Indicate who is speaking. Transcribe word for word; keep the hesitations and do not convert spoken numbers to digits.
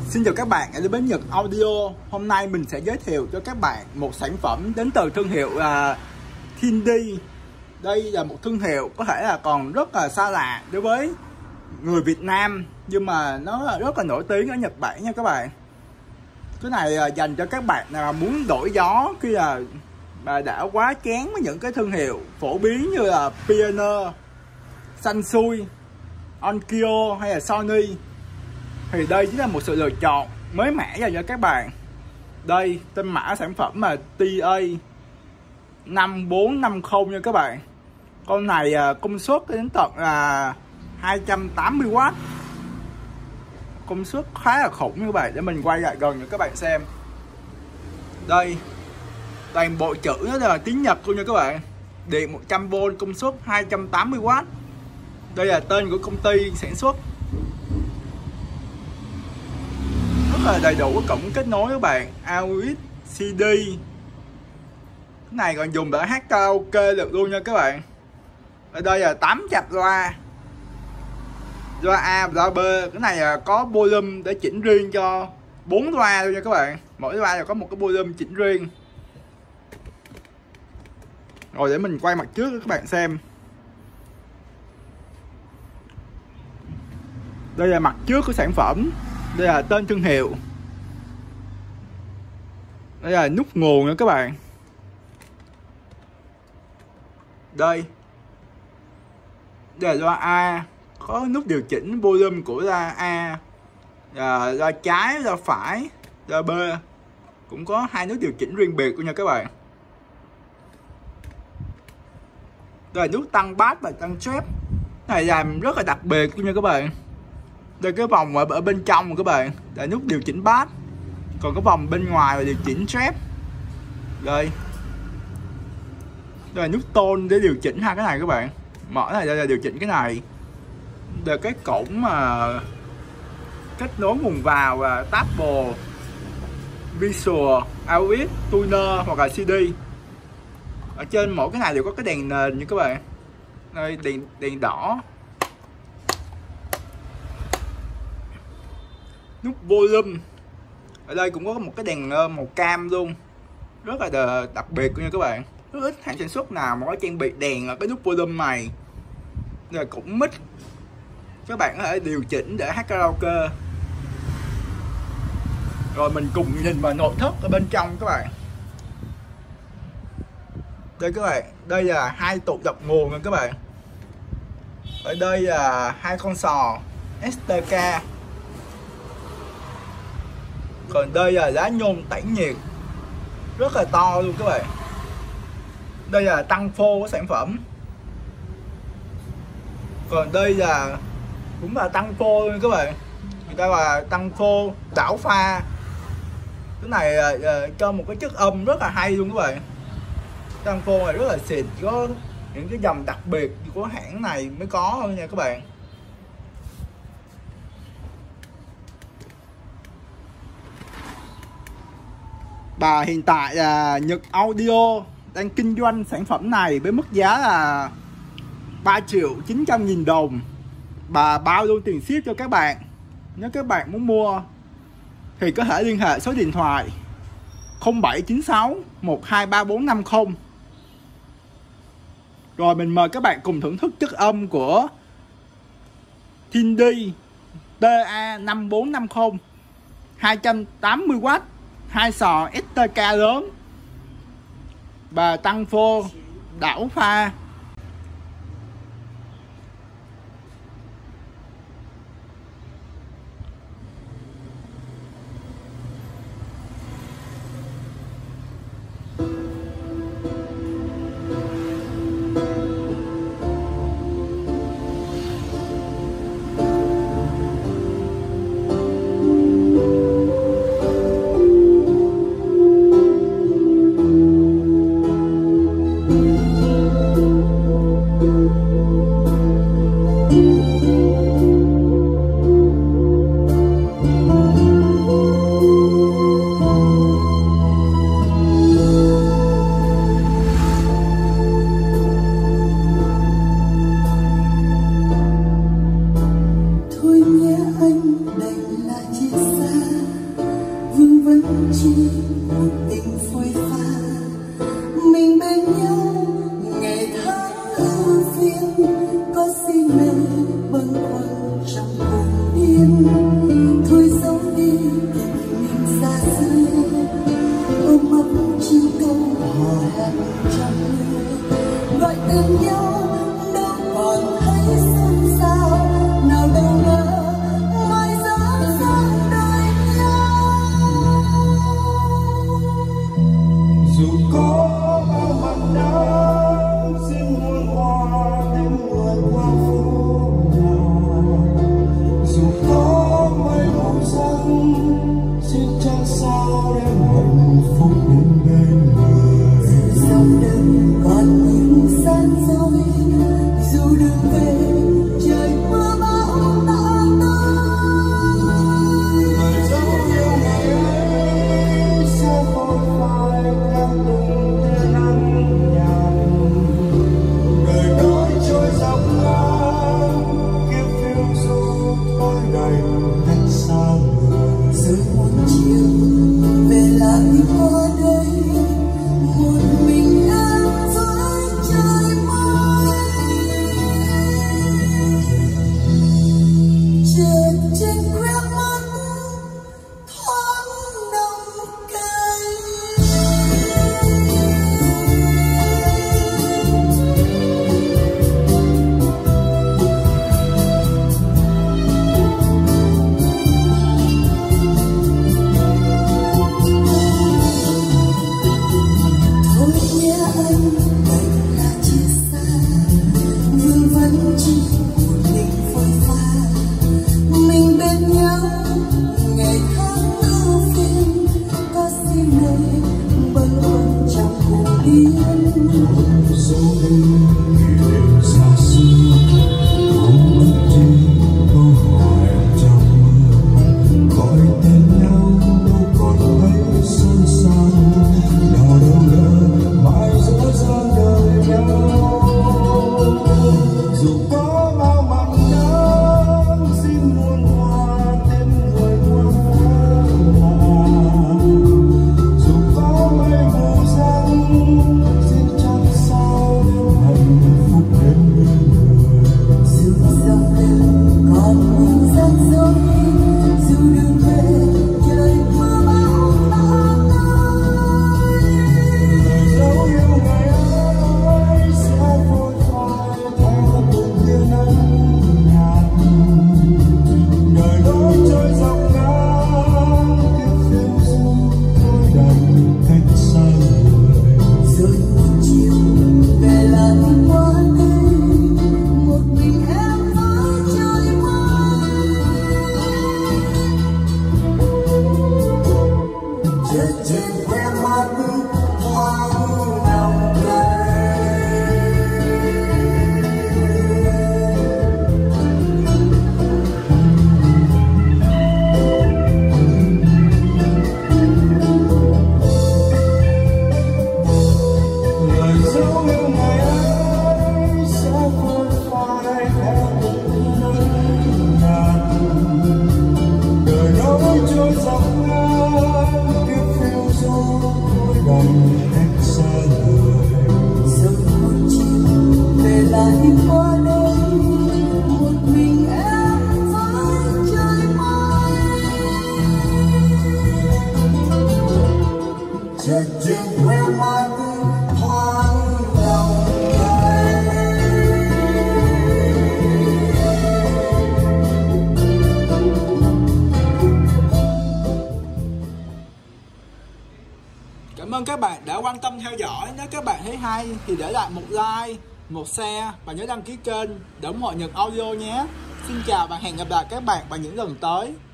Speaker 1: Xin chào các bạn ở bên Nhật Audio. Hôm nay mình sẽ giới thiệu cho các bạn một sản phẩm đến từ thương hiệu uh, Thindy. Đây là một thương hiệu có thể là còn rất là xa lạ đối với người Việt Nam, nhưng mà nó rất là nổi tiếng ở Nhật Bản nha các bạn. Cái này uh, dành cho các bạn nào muốn đổi gió khi là mà đã quá chán với những cái thương hiệu phổ biến như là Pioneer, Sansui, Onkyo hay là Sony. Thì đây chính là một sự lựa chọn mới mẻ dành cho các bạn. Đây, tên mã sản phẩm là T A năm bốn năm không nha các bạn. Con này công suất đến tận là hai trăm tám mươi oát. Công suất khá là khủng như các bạn. Để mình quay lại gần cho các bạn xem. Đây, toàn bộ chữ nó là tiếng Nhật luôn nha các bạn. Điện một trăm vôn, công suất hai trăm tám mươi oát. Đây là tên của công ty sản xuất. Rất là đầy đủ cổng kết nối các bạn, a u ích, xê đê. Cái này còn dùng để hát karaoke được luôn nha các bạn. Ở đây là tám chặp loa, loa A và loa B. Cái này là có volume để chỉnh riêng cho bốn loa luôn nha các bạn. Mỗi loa là có một cái volume chỉnh riêng. Rồi để mình quay mặt trước cho các bạn xem. Đây là mặt trước của sản phẩm. Đây là tên thương hiệu. Đây là nút nguồn nữa các bạn. Đây. Đây là loa A, có nút điều chỉnh volume của loa A. Và loa trái, loa phải, loa B cũng có hai nút điều chỉnh riêng biệt luôn nha các bạn. Đây là nút tăng bass và tăng trap. Này làm rất là đặc biệt luôn nha các bạn. Đây cái vòng ở, ở bên trong các bạn là nút điều chỉnh bass, còn cái vòng bên ngoài là điều chỉnh trap. Đây, đây là nút tone để điều chỉnh hai cái này các bạn. Mở này đây là điều chỉnh cái này. Đây cái cổng mà kết nối nguồn vào và table, visual, a u ích, tuner hoặc là xê đê. Ở trên mỗi cái này đều có cái đèn nền như các bạn. Đây đèn đèn đỏ. Nút volume. Ở đây cũng có một cái đèn màu cam luôn. Rất là đặc biệt nha các bạn. Rất ít hãng sản xuất nào mà có trang bị đèn ở cái nút volume này. Rồi cũng mic. Các bạn có thể điều chỉnh để hát karaoke. Rồi mình cùng nhìn vào nội thất ở bên trong các bạn. Đây các bạn, đây là hai tụ dập nguồn nha các bạn. Ở đây là hai con sò ét tê ca. Còn đây là lá nhôm tản nhiệt, rất là to luôn các bạn. Đây là tăng phô của sản phẩm. Còn đây là cũng là tăng phô luôn các bạn. Người ta là tăng phô đảo pha. Cái này là cho một cái chất âm rất là hay luôn các bạn. Tăng phô này rất là xịn, có những cái dòng đặc biệt của hãng này mới có thôi nha các bạn. Và hiện tại là Nhật Audio đang kinh doanh sản phẩm này với mức giá là ba triệu chín trăm nghìn đồng. Và bao luôn tiền ship cho các bạn. Nếu các bạn muốn mua thì có thể liên hệ số điện thoại không bảy chín sáu một hai ba bốn năm không. Rồi mình mời các bạn cùng thưởng thức chất âm của Thindy T A năm bốn năm không, hai trăm tám mươi oát, hai sò ét tê ca lớn và tăng phô đảo pha.
Speaker 2: chi một tình phôi pha, mình bên nhau ngày tháng ưu phiền, có xin mê bâng khuâng trong hồn yên. Thôi giấu đi tình mình xa xưa, ôm ấp chim câu hò hẹn trong mưa, gọi tên nhau đâu còn thấy xôn xao, nào đâu ngờ mai dáng dáng đời nhau.
Speaker 3: Dù có bao mặt nắng xin muôn hoa đến người qua phố nào, dù có mây màu xanh xin trăng sao đem hạnh phúc đến bên người.
Speaker 2: Dòng đời còn những gian dối, dù đường về trời mưa bão tạ tới.
Speaker 3: Lời dấu yêu ngày ấy sẽ phôi phai theo từng tia nắng nhạt. Đời đói trôi dọc ngang kiếp phiêu du thôi đành cách xa người.
Speaker 2: Rồi một chiều về lại qua đây, một mình em với trời mây. Chợt trên khóe mắt thoáng nồng cay. Thôi nhé anh, đành là chia xa, nhưng vẫn chỉ một tình phôi pha, mình bên nhau ngày tháng ưu phiền, có xin nơi bâng khuâng trong hồn yên.
Speaker 3: Dấu in kỷ niệm xa xưa, không mất đi câu hỏi trong mưa, gọi tên nhau đâu còn thấy xôn xao, nào đâu ngờ mãi giữa gian đời nhau. Dù có bao mặt nắng xin muôn hoa tên người qua phố nào, dù có mây mù xanh xin trăng sao đem hạnh phúc đến bên người.
Speaker 2: Dù dòng đời còn những gian dối, dù đường về trời mưa bão tạ tới.
Speaker 3: Lời dấu yêu ngày ấy sẽ phôi phai theo từng tia nắng nhạt. Đời đói trôi dọc ngang kiếp phiêu du thôi đành cách xa người.
Speaker 2: Rồi một chiều về lại qua đây, một mình em với trời mây. Chợt trên khóe mắt thoáng nồng cay.
Speaker 3: Lời dấu yêu ngày ấy sẽ phôi phai theo từng nắng nhạt. Đời đói trôi dọc ngang kiếp phiêu du thôi đành cách xa người.
Speaker 2: Rồi một chiều về lại qua đây, một mình em với trời mây. Chợt trên khóe mắt thoáng nồng cay.
Speaker 1: Cảm ơn các bạn đã quan tâm theo dõi. Nếu các bạn thấy hay thì để lại một like, một share và nhớ đăng ký kênh để ủng hộ Nhật Audio nhé. Xin chào và hẹn gặp lại các bạn vào những lần tới.